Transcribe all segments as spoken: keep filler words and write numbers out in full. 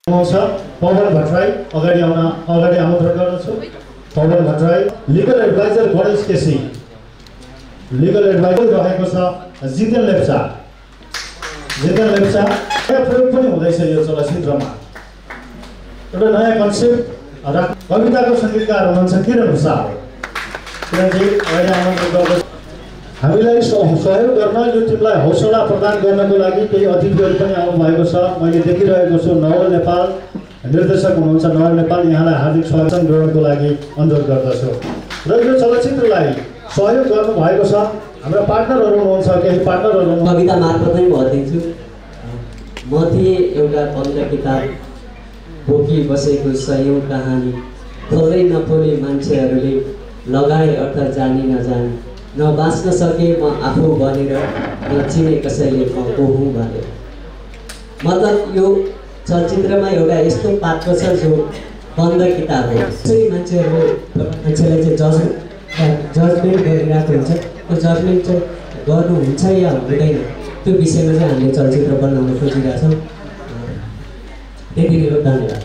पवन भट्टराई अगाडि आउन अगाडि आमन्त्रण गर्दछु। Pawan Bhattarai. Legal adviser Ganesh KC. Legal adviser रहेको छ जितेन लेप्चा। जितेन लेप्चा प्रयोग पनि हुँदैछ यो चलचित्रमा। एउटा नयाँ कन्सेप्ट र कविताको सङ्गीतकार हुनुहुन्छ किरण भुषाल। किरणजी अगाडि आमन्त्रण गर्दछु। हामीलाई सहयोग गर्न यो टिमलाई हौसला प्रदान गर्नको लागि केही अतिथिहरू पनि आउनुभएको छ। मैले देखिरहेको छु नवल नेपाल निर्देशक हुनुहुन्छ नवल नेपाल, यहाँलाई हार्दिक स्वागत ग्रहणको लागि अनुरोध गर्दछु। र यो चलचित्रलाई सहयोग गर्नुभएको छ हाम्रा पार्टनरहरू हुनुहुन्छ, केही पार्टनरहरू कविता मार्फत नै भनिदिन्छु। म थिएँ एउटा कविता किताब बोकी बसेको सयौँ कहानी, खोलै नखोले मान्छेहरूले लगाए अर्थ जानी नजानी, न बाँच्न सके म आफू बनेर, न चिने कसैले म को हुँ भनेर। मतलब यो चलचित्रमा एउटा यस्तो पात्र छ जो बन्द किताब हो। त्यसरी मान्छेहरू मान्छेलाई चाहिँ जज जजमेन्ट गरिरहेको हुन्छ। त्यो जजमेन्ट चाहिँ गर्नुहुन्छ या हुँदैन त्यो विषयमा चाहिँ हामीले चलचित्र बनाउन खोजिरहेछौँ। त्यति नै हो। धन्यवाद।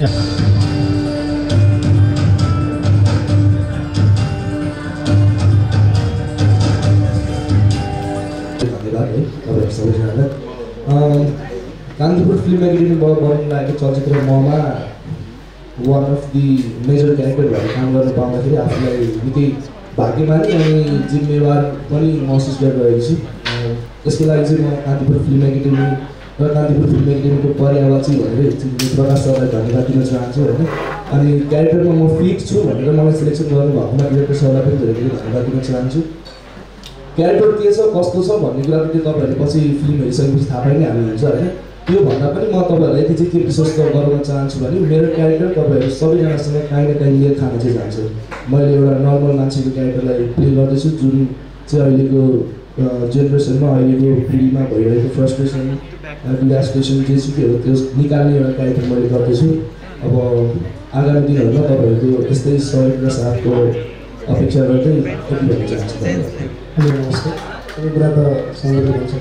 कान्तिपुर फिल्म एकाडेमीबाट बनाउन लागेको चलचित्र ममा one of the major character भएर काम गर्न पाउँदाखेरि आफूलाई निकै भाग्यमानी अनि जिम्मेवार पनि महसुस गरिरहेको छु। यसको लागि चाहिँ म कान्तिपुर फिल्म एकाडेमी र कान्तिपुर फिल्म एकाडेमीको पर्यावाची भनेर चिन्ने प्रकाश सरलाई धन्यवाद दिन चाहन्छु होइन। अनि क्यारेक्टरमा म फिट छु भनेर मलाई सिलेक्सन गर्नुभएकोमा डिरेक्टर सरलाई पनि धेरै धेरै धन्यवाद दिन चाहन्छु। क्यारेक्टर के छ कस्तो छ भन्ने कुरा त तपाईँहरूले पछि फिल्म हेरिसकेपछि थाहा पाइ नै हाल्नुहुन्छ होइन। त्यो भन्दा पनि म तपाईँहरूलाई यति चाहिँ के विश्वस्त गराउन चाहन्छु भने मेरो क्यारेक्टर तपाईँहरू सबैजनासँग काहीँ न काहीँ लिएर खान चाहिँ जान्छ। मैले एउटा नर्मल मान्छेको क्यारेक्टरलाई प्ले गर्दैछु जुन चाहिँ अहिलेको जेनेरेसनमा अहिलेको पिँढीमा भइरहेको फ्रस्ट्रेसन डिलास्ट्रेसन जे सुकै हो त्यो निकाल्ने एउटा क्यारेक्टर मैले गर्दैछु। अब आगामी दिनहरूमा तपाईँहरूको यस्तै सहयोग र साथको अपेक्षा गर्दै यति भन्न चाहन्छु। नमस्ते। यो कुरा त सन्दर्भ हुन्छ।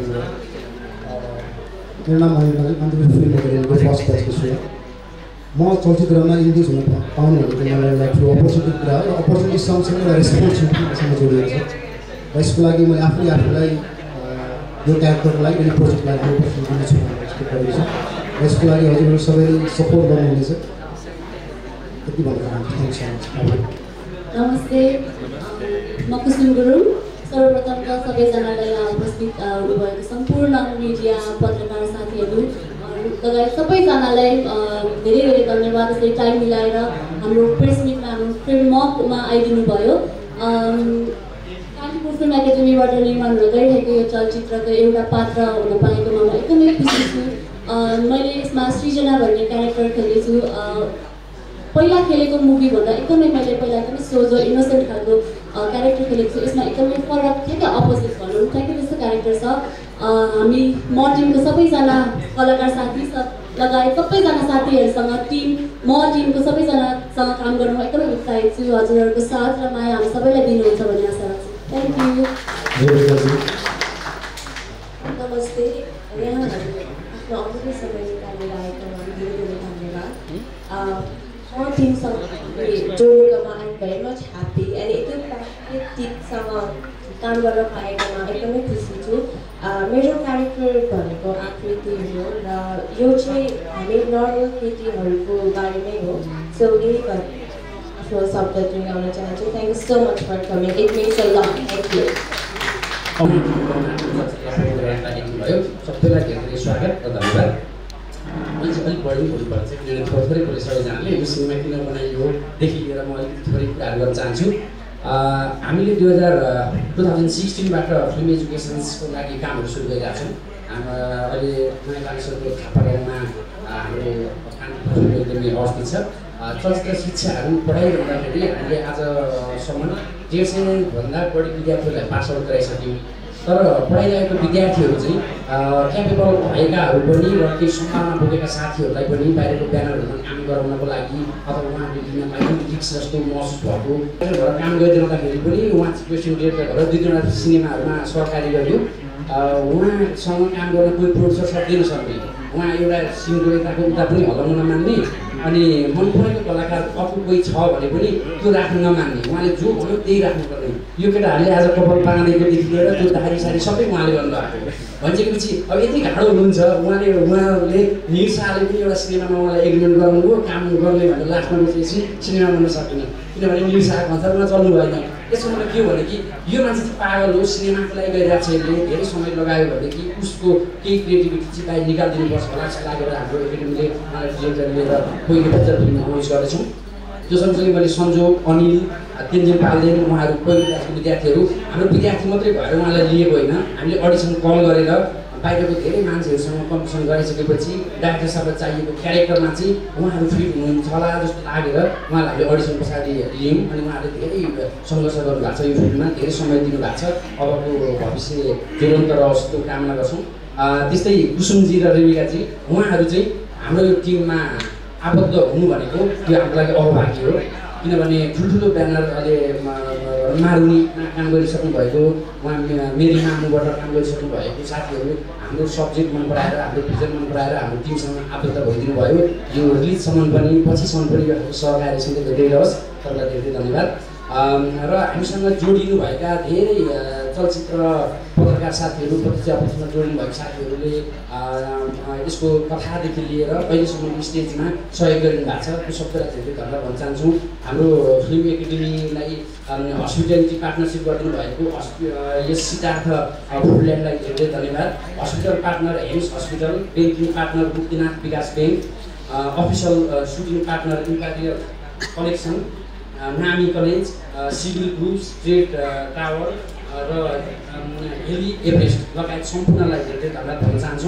मेरो नाम अनिल कान्तिपुर फिल्म एकाडेमीको फर्स्ट ब्याचको छु। म चलचित्रमा इन्गेज हुन पाउनु भनेको मलाई लाग्थ्यो अपर्च्युनिटी कुरा हो र अपर्च्युनिटी सँगसँगै एउटा रेस्पोन्सिबिलिटीसँग जोडिएको छ। र यसको लागि मैले आफूले आफूलाई यो क्यारेक्टरको लागि यो प्रोजेक्टलाई हन्ड्रेड पर्सेन्ट दिनेछु भनेर एक्सपेक्ट गरेको छु। र यसको लागि हजुरहरू सबैले सपोर्ट गर्नुहुनेछ यति भनेर थ्याङ्क सो मच। नमस्ते, म कुसुम गुरुङ। सर्वप्रथम त सबैजनालाई यहाँ उपस्थित हुनुभएको सम्पूर्ण मिडिया पत्रकार साथीहरू लगायत सबैजनालाई धेरै धेरै धन्यवाद। यसरी टाइम मिलाएर हाम्रो प्रेस मिटमा हाम्रो फिल्म मकमा आइदिनु भयो। कान्तिपुर फिल्म एकाडेमीबाट निर्माण हुन गइरहेको यो चलचित्रको एउटा पात्र हुन पाएकोमा म एकदमै खुसी छु। मैले यसमा सृजना भन्ने क्यारेक्टर खेलेछु। पहिला खेलेको मुभीभन्दा एकदमै मैले पहिला एकदमै सोझो इनोसेन्ट खालको क्यारेक्टर खेलेको छु। यसमा एकदमै फरक ठ्याक्कै अपोजिट भनौँ ठ्याक्कै त्यस्तो क्यारेक्टर छ। हामी म टिमको सबैजना कलाकार साथी लगायत सबैजना साथीहरूसँग टिम म टिमको सबैजनासँग काम गर्न एकदमै उत्साहित छु। हजुरहरूको साथ र माया हामी सबैलाई दिनुहुन्छ भन्ने आशा राख्छु। Thank you. नमस्ते। यहाँहरूले आफ्नो अमूल्य समय निकालेर आएकोमा धेरै धेरै धन्यवाद। म टिमसँग जोडिएकोमा आइ भेरी मच ह्याप्पी अनि यति प्याकेट टिमसँग काम गर्न पाएकोमा एकदमै खुसी छु। मेरो क्यारेक्टर भनेको आकृति हो र यो चाहिँ हामी नर्मल केटीहरूको बारेमै हो। सो यही आफ्नो शब्द टुङ्गाउन चाहन्छु। Thank you so much for coming. It means a lot. Thank you. सबैलाई धेरै धेरै स्वागत र धन्यवाद। मैले चाहिँ अलिक बढी बोल्नुपर्छ किनभने थोरै थोरै बोले सबैजनाले यो सिनेमा किन बनाइयोदेखि लिएर म अलिकति थोरै कुराहरू गर्न चाहन्छु। हामीले दुई हजार टु थाउजन्ड सिक्सटिनबाट फिल्म एजुकेसन्सको लागि कामहरू सुरु गरिरहेको छौँ। हाम्रो अहिले नयाँ कालेश्वरको थापा गाउँमा हाम्रो कान्तिपुर फिल्म एकाडेमी अवस्थित छ। चलचित्र शिक्षाहरू पढाइरहँदाखेरि हामीले आजसम्म डेढ सयभन्दा बढी विद्यार्थीहरूलाई पास आउट गराइसक्यौँ। तर पढाइरहेको विद्यार्थीहरू चाहिँ क्यापेबल भएकाहरू पनि र केही सम्भावना बोकेका साथीहरूलाई पनि बाहिरको ब्यानरहरूमा काम गराउनको लागि अथवा उहाँहरूले दिन माइथमेटिक्स जस्तो महसुस भएको भएर काम गरिरहँदाखेरि पनि उहाँ क्वेसन डिरेक्टर भएर दुई तिनवटा सिनेमाहरूमा सहकारी गर्यो। उहाँसँग काम गर्न कोही प्रोड्युसर सक्दैन सक्ने उहाँ एउटा सिङको यताको उता पनि हल्लाउन नमान्ने अनि मन परेको कलाकार अर्को कोही छ भने पनि त्यो राख्न नमान्ने उहाँले जो भन्यो त्यही राख्नुपर्ने यो केटाहरूले आज कपाल बाँधेकोदेखि लिएर त्यो दारी सारी सबै उहाँले गर्नुभएको भनिसकेपछि अब यति गाह्रो हुनुहुन्छ उहाँले उहाँले निर्साले पनि एउटा सिनेमामा उहाँलाई एग्रिमेन्ट गराउनुभयो काम गर्ने भनेर लास्टमा बसेपछि सिनेमा बन्न सकिने किनभने निर्साको अनुसारमा चल्नु भएन त्यसो मतलब के हो भने कि यो मान्छे चाहिँ पागल हो सिनेमाको लागि गइरहेको छ यसले धेरै समय लगायो भनेदेखि उसको केही क्रिएटिभिटी चाहिँ बाहिर निकालिदिनुपर्छ होला जस्तो लागेर हाम्रो एकाडेमीले उहाँलाई डिरेक्टर लिएर पहिलो पिक्चर फिल्म अनाउन्स गर्दैछौँ त्यो सँगसँगै मैले सञ्जोग अनिल तेन्जिङ पाल्देन उहाँहरू पहिलो क्लासको विद्यार्थीहरू हाम्रो विद्यार्थी मात्रै भएर उहाँलाई लिएको होइन हामीले अडिसन कल गरेर बाहिरको धेरै मान्छेहरूसँग कम्पिटिसन गरिसकेपछि डाइरेक्टर साहबलाई चाहिएको क्यारेक्टरमा चाहिँ उहाँहरू फिट हुनुहुन्छ होला जस्तो लागेर उहाँलाई हामीले अडिसन पछाडि लियौँ अनि उहाँहरूले धेरै सङ्घर्ष गर्नुभएको छ यो फिल्डमा धेरै समय दिनुभएको छ अबको भविष्य निरन्तर रहोस् त्यो कामना गर्छौँ त्यस्तै कुसुमजी र रेबिकाजी उहाँहरू चाहिँ हाम्रो यो टिममा आबद्ध हुनु भनेको त्यो हाम्रो लागि अभाग्य हो किनभने ठुल्ठुलो ब्यानर अहिले मारुनीमा काम गरिसक्नु भएको उहाँ मेरी मामुबाट काम गरिसक्नु भएको साथीहरू हाम्रो सब्जेक्ट मन पराएर हाम्रो पिक्चर मन पराएर हाम्रो टिमसँग आबद्ध भइदिनु भयो यो रिलिजसम्म पनि पछिसम्म पनि यो सहकारी सधैँ भेट्दै रहोस् तपाईँलाई धेरै धेरै धन्यवाद र हामीसँग जोडिनुभएका धेरै चलचित्र पत्रकार साथीहरू पत्रिका पत्रमा जोडिनुभएका साथीहरूले यसको कथादेखि लिएर अहिलेसम्म स्टेजमा सहयोग गरिनु भएको छ त्यो सबैलाई धेरै धन्यवाद भन्न चाहन्छु हाम्रो फिल्म एकाडेमीलाई हस्पिटालिटी पार्टनरसिप गरिदिनु भएको हस्पि यस सिद्धार्थ फुडल्यान्डलाई धेरै धेरै धन्यवाद hospital partner HAMS hospital banking partner Muktinath Bikas bank official shooting partner imperial collection Naami college civil groups trade tower र हेली एभरेस्ट लगायत सम्पूर्णलाई धेरै धेरै धन्यवाद भन्न चाहन्छु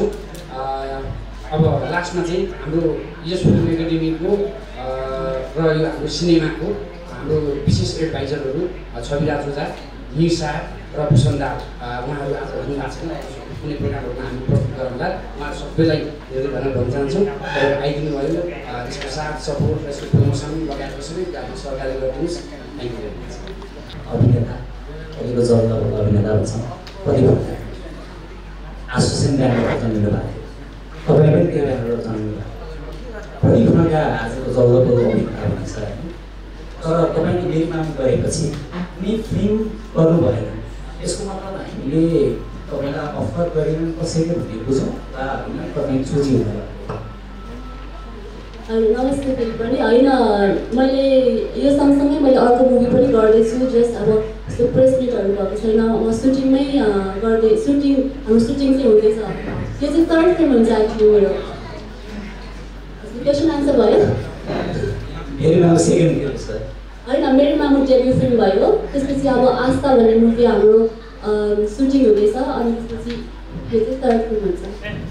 अब लास्टमा चाहिँ हाम्रो यस फिल्म एकाडेमीको र यो हाम्रो सिनेमाको हाम्रो विशेष एडभाइजरहरू छविराज ओझा निशा र भूषण दाल उहाँहरू आज हुनुभएको छैन कुनै प्रोग्रामहरूमा हामी प्रस्तुत गरौँला उहाँहरू सबैलाई धेरै धन्यवाद भन्न चाहन्छु आइदिनु भयो यसको साथ सपोर्ट यसको प्रमोसन लगायत सबै आफ्नो सहकारी गरिदिनुहोस् थ्याङ्क यू भेरी मच अभिनेता अहिलेको जल्दको अभिनेताहरू छन् कतिपय आश्वासन ब्यानरबाट जन्मिनु भएको तपाईँ पनि त्यो ब्यानरबाट जन्मिनु भएको भोलिखनका आजको जल्दको अभिनेता हुनुहुन्छ तर तपाईँले बेगमा गरेपछि कुनै फिल्म गर्नु भएन यसको मतलब हामीले तपाईँलाई अफर गरेर कसैले भन्ने बुझौँ वा होइन तपाईँ चुजी हुँदैन नमस्ते फेरि पनि होइन मैले यो सँगसँगै मैले अर्को मुभी पनि गर्दैछु जस्ट अब यस्तो प्रेस मिटहरू भएको छैन म सुटिङमै गर्दै सुटिङ हाम्रो सुटिङ चाहिँ हुँदैछ यो चाहिँ थर्ड फिल्म हुन्छ एक्चुली मेरो क्वेसन आन्सर भयो मेरो नाम सेकेन्ड फिल्म छ होइन मेरो मामु डेब्यु फिल्म भयो त्यसपछि अब आस्था भन्ने मुभी हाम्रो सुटिङ हुँदैछ अनि त्यसपछि यो चाहिँ थर्ड फिल्म हुन्छ